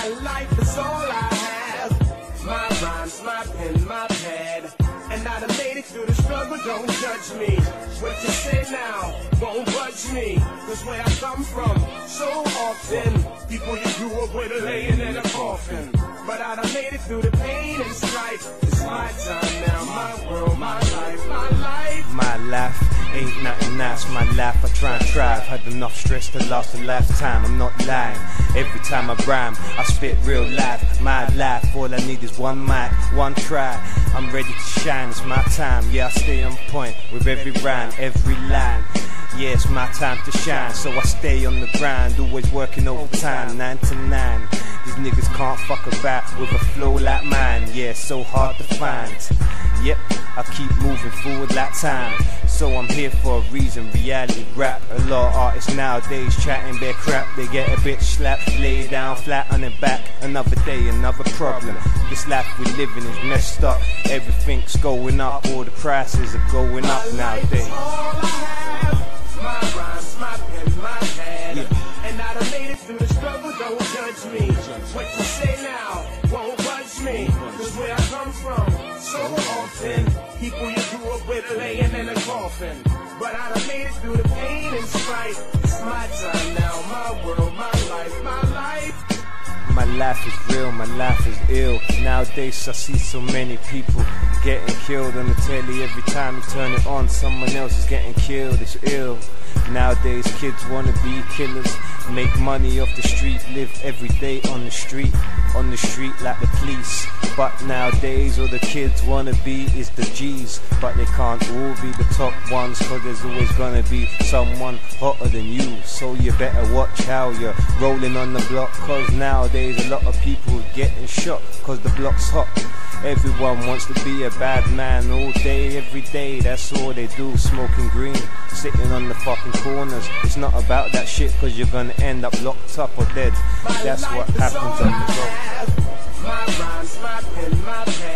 My life is all I have. My rhymes, my pen, my pad. And I done made it through the struggle, don't judge me. What you say now won't budge me. Cause where I come from, so often people you grew up with are laying in a coffin. But I done made it through the pain and strife. It's my time now, my world, my life, my life. My life ain't nothing nice, my life I try and thrive. Had enough stress to last a lifetime, I'm not lying. Every time I rhyme, I spit real life. My life, all I need is one mic, one try. I'm ready to shine, it's my time. Yeah, I stay on point with every rhyme, every line. Yeah, it's my time to shine, so I stay on the grind. Always working overtime, 9 to 9. These niggas can't fuck about with a flow like mine. Yeah, it's so hard to find. Yep, I keep moving forward like time. So I'm here for a reason, reality rap. A lot of artists nowadays chatting their crap. They get a bit slapped, lay down flat on their back. Another day, another problem. This life we living is messed up. Everything's going up, all the prices are going up nowadays. My rhymes, my pen, my pad. Yeah. And I done made it through the struggle, don't judge me. What you say now won't budge me. Cause where I come from, so often people you grew up with are laying in a coffin. But I done made it through the pain and strife. It's my time now, my world, my life, my life. My life is real, my life is ill. Nowadays I see so many people getting killed on the telly. Every time you turn it on, someone else is getting killed. It's ill. Nowadays kids wanna be killers, make money off the street, live every day on the street like the police. But nowadays all the kids wanna be is the G's. But they can't all be the top ones, cause there's always gonna be someone hotter than you. So you better watch how you're rolling on the block, cause nowadays a lot of people are getting shot cause the block's hot. Everyone wants to be a bad man all day, every day, that's all they do, smoking green, sitting on the fucking corners. It's not about that shit cause you're gonna end up locked up or dead. That's what happens on the road. My rhymes, my pen, my pad.